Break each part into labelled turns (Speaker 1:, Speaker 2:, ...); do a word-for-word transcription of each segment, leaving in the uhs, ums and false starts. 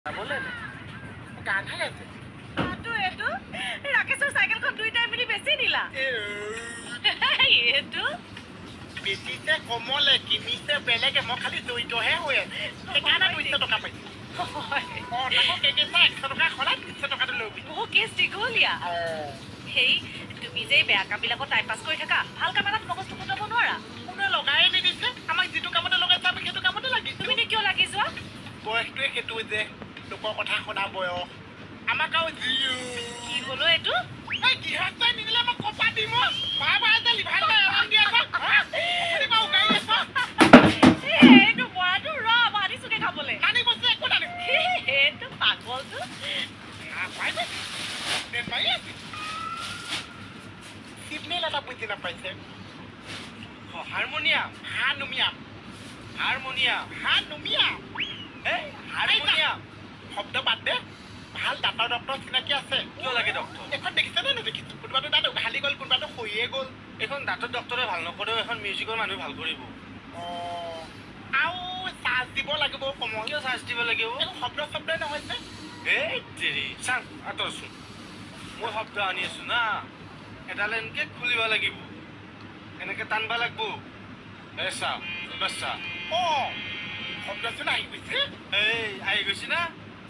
Speaker 1: बोले ने गान है ऐसे
Speaker 2: तो ये तो राकेश और साइकिल को दुई टाइम मिली बेची नीला ये तो
Speaker 1: बेची से कोमल है किमी से पहले के मो खाली दुई तो है हुए के गाना दुई से तो का पैसे और लगो के के साथ सौ टका खला तीस टका तो लोगी
Speaker 2: वो केस दिगोलिया हे তুমি যে বেয়া কামবিলাকত টাইম পাস কৰি থাকা ভাল কাম এটাত মগজটো ফুটাব নোৱাৰা
Speaker 1: কোনে লগাই নিদিছে আমাক যিটো কামতে লগাইছে আমি সেইটো কামতে লাগি
Speaker 2: তুমি নে কিয় লাগি যোৱা
Speaker 1: বয়সটোৱে সেইটো যে লোকৰ কথা শুনা বয়স আমাক আৰু জিও
Speaker 2: কি হলো এটো
Speaker 1: এই কি হাতে নিলে মই কপা দিম বাই বাই যে লিভাৰ আৰাম দি আছা এৰি পাও গাই আছা
Speaker 2: এটো বয়াটো ৰ মাৰি সুকে খাবলে
Speaker 1: কানি বসে একো নানি
Speaker 2: এটো পাগলটো
Speaker 1: না পাইবে দেন মাই সিপনে লাটা বুঝি না পাইছে হারমোনিয়াম হানুমিয়াম হারমোনিয়াম হানুমিয়াম এই হারমোনিয়াম শব্দ বাদ দে ভাল ডাক্তৰ ডক্তৰ চিনাকি আছে কিয় লাগে ডক্তৰ এখন দেখিছে নে নেদেখিছে কোনবাটো দাঁত উঘালি গ'ল কোনবাটো হৈয়ে গ'ল এখন দাঁতৰ ডক্তৰে ভাল নকৰেও এখন মিউজিকৰ মানুহ ভাল কৰিব অঁ আৰু চাৰ্জ দিব লাগিব সময় কিয় চাৰ্জ দিব লাগিব একো শব্দ শব্দ নহৈছে এই তেৰি চাং আঁতৰচোন মই শব্দ আনি আছো না এডাল এনেকে খুলিব লাগিব এনেকে টানব লাগিব এই চা বাচ্চা অঁ শব্দচোন আহি গৈছে এই আহি গৈছে না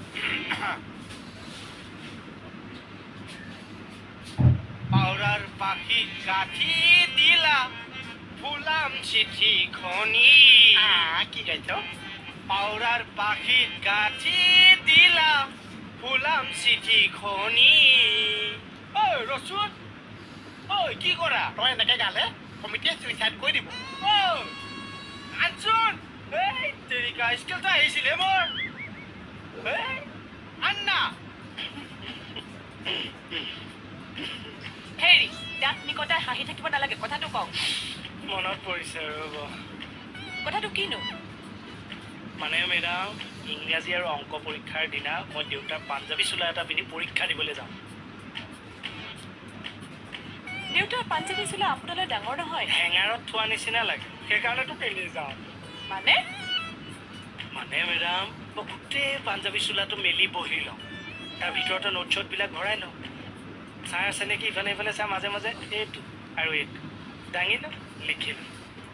Speaker 1: পাউরার পাখি কাঠি দিলা ফুলাম চিঠি খনি কি গাইছ পাউরার পাখি কাঠি দিলা ফুলাম চিঠি খনি ঐ রসুন ঐ কি করা তই এনেকে গালে কমিটিয়ে সুইচাইড কৰি দিব ঐ আনচোন এই তেৰিকা স্কেলটা আহিছিলে মোৰ এই আন্না
Speaker 2: হেৰি দাঁত নিকটাই হাঁহি থাকিব নালাগে কথাটো কওঁ
Speaker 1: মনত পৰিছে ৰ'ব
Speaker 2: কথাটো কিনো
Speaker 3: মানে মেডাম ইংৰাজী আৰু অংক পৰীক্ষাৰ দিনা মই দেউতাৰ পাঞ্জাবী চোলা এটা পিন্ধি পৰীক্ষা দিবলৈ যাম
Speaker 2: দেউতাৰ পাঞ্জাবী চোলা আপোনালৈ ডাঙৰ নহয়
Speaker 3: হেঙাৰত থোৱা নিচিনা লাগে সেইকাৰণেতো পিন্ধি যাওঁ
Speaker 2: মানে
Speaker 3: মানে মেডাম মই গোটেই পাঞ্জাবী চোলাটো মেলি বহি লওঁ তাৰ ভিতৰতে নোট চোটবিলাক ভৰাই লওঁ চাই আছে নেকি ইফালে ইফালে চাই মাজে মাজে এইটো আৰু এইটো দাঙি লওঁ লিখিলোঁ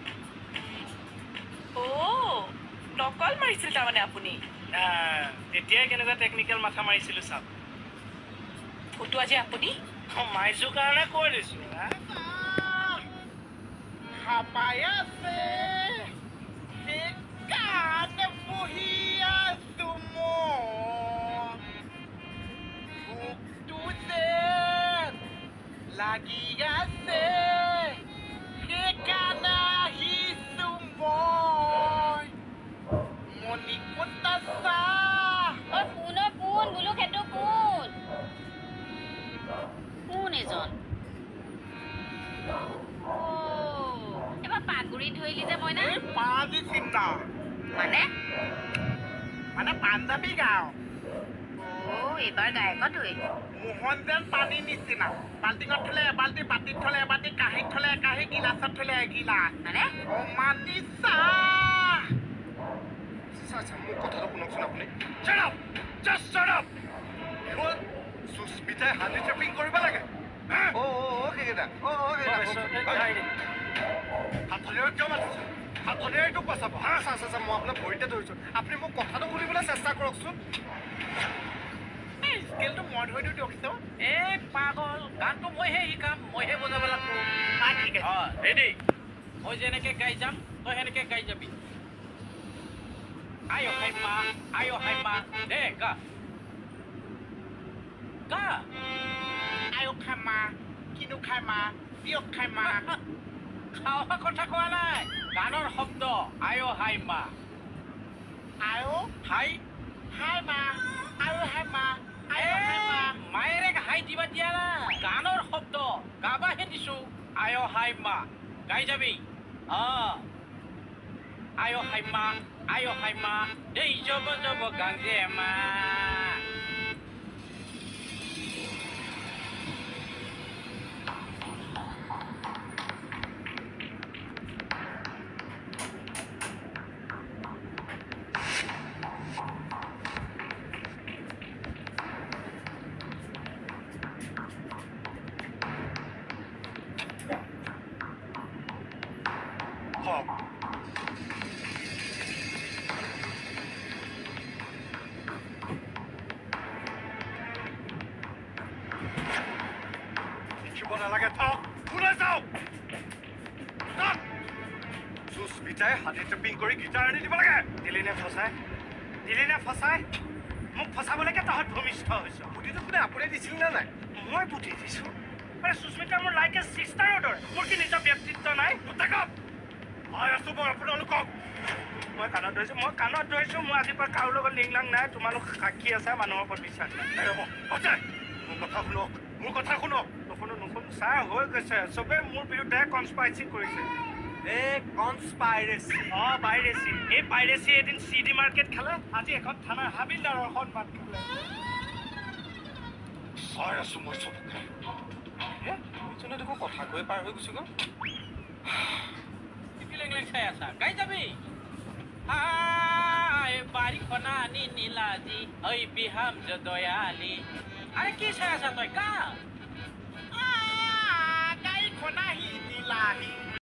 Speaker 2: অ' নকল মাৰিছিল তাৰমানে আপুনি
Speaker 3: তেতিয়াই কেনেকুৱা টেকনিকেল মাথা মাৰিছিলোঁ চাওক
Speaker 2: ফটোৱা যে আপুনি
Speaker 3: মাৰিছোঁ কাৰণে কৈ দিছোঁ
Speaker 1: হাপাই আছে সেইকাৰণে বহি আছো মোকটো যে লাগি আছে সেইকাৰণে আহিছো মই মণি ক'ত আছা
Speaker 4: অ কোন অ কোন বোলো সেইটো কোন কোন এজন অ এবাৰ পাগুৰি ধৰিলি যে মই না
Speaker 1: এই পাঁজি চিন্তা
Speaker 4: মানে
Speaker 1: মানে পাঞ্জাবী গাঁও
Speaker 4: অ এইবাৰ গায়কতোৱে
Speaker 1: মোহন যেন পানী নিচিনা বাল্টিঙত থলে এবাল্টি বাতিত থলে এবাল্টি কাঁহীত থলে একাঁহী গিলাচত থলে এগিলাচ
Speaker 4: মানে
Speaker 1: অমানি চাহ আচ্ছা মোৰ কথাটো শুনকচোন আপুনি Shut up! Just shut up! কি হ'ল সুস্মিতাই হানি ট্ৰেপিং কৰিব লাগে অ' অ' সেইকেইটা অ' অ' হাতখনেৰে কিয় মাতিছে হাতখনেৰে এইটোক বচাব হা চা চা মই আপোনাক ভৰিতে ধৰিছোঁ আপুনি মোক কথাটো শুনিবলৈ চেষ্টা কৰকচোন স্কেলটো মই ধৰি দিওঁ দিয়কচোন
Speaker 3: এই পাগল গানটো মইহে শিকাম মইহে বজাব লাগিব
Speaker 1: ঠিক আছে
Speaker 3: অঁ ৰেডি মই যেনেকৈ গাই যাম তই সেনেকৈ গাই যাবি আয়ো হাই মা আয়ো হাই মা দে গা গা
Speaker 1: আয়ো খাই মা কিনো খাই মা দিয়ক খাই মা
Speaker 3: খাওয়া কথা কোৱা নাই গানৰ শব্দ আয়ো হাই মা
Speaker 1: আয়ো
Speaker 3: হাই
Speaker 1: হাই মা আয়ো হাই মা আয়ো হাই মা
Speaker 3: মায়েৰে হাই দিবা দিয়া নাই গানৰ শব্দ গাবাহে দিছো আয়ো হাই মা গাই যাবি অঁ আয়ো হাই মা আয়ো হাই মা দেই জব জব গাংজে মা
Speaker 1: যাই হাতে ট্ৰেপিং কৰি গিটাৰ আনি দিব লাগে দিলি নে ফচাই দিলি নে ফচাই মোক ফচাবলৈকে তহঁত ভূমিষ্ঠ হৈছ বুদ্ধিটো কোনে আপুনি দিছিল নে নাই মই বুদ্ধি দিছোঁ মানে সুস্মিতা মোৰ লাইক এ চিষ্টাৰৰ দৰে মোৰ কি নিজৰ ব্যক্তিত্ব নাই মই আছোঁ মই আপোনালোকক মই কাণত ধৰিছোঁ মই কাণত ধৰিছোঁ মই আজিৰ পৰা কাৰো লগত লিংলাং নাই তোমালোক সাক্ষী আছে মানুহৰ ওপৰত বিশ্বাস নাই মোৰ কথা শুনক মোৰ কথা শুনক নুশুনো নুশুনো চাই হৈ গৈছে চবে মোৰ বিৰুদ্ধে কনস্পাইৰেচি কৰিছে এই কনস্পাইৰেচি অঁ পাইৰেচি এই পাইৰেচি এদিন চি ডি মাৰ্কেট খালে আজি এখন থানাৰ হাবিলদাৰৰ সন্মান খালে চাই আছোঁ মই চবকে ইজনে দেখোন কথা কৈ পাৰ হৈ গৈছে গ'ল
Speaker 3: লেংলেং চাই আছা গাই যাবি বাৰীখনা আনি নীলাজি ঐ বিহাম দয়ালি আৰে কি চাই আছা তই গা
Speaker 1: গাড়ীখনা সি নীলাহি